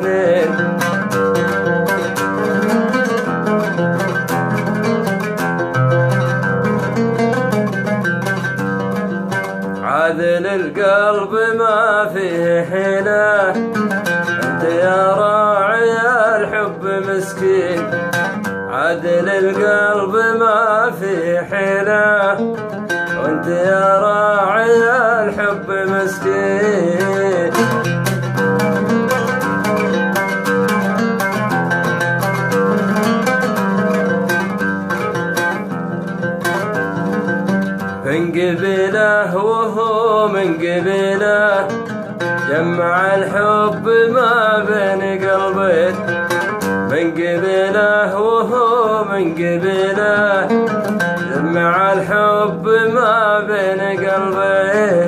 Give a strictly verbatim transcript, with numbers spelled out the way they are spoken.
اثنين. عذل القلب ما فيه حيلة، انت يا راعي الحب مسكين. عذل القلب ما فيه حيلة، وانت يا راعي الحب مسكين. من قبله وهو من قبله، جمع الحب ما بين قلبين. من قبله وهو من قبله، جمع الحب ما بين قلبين.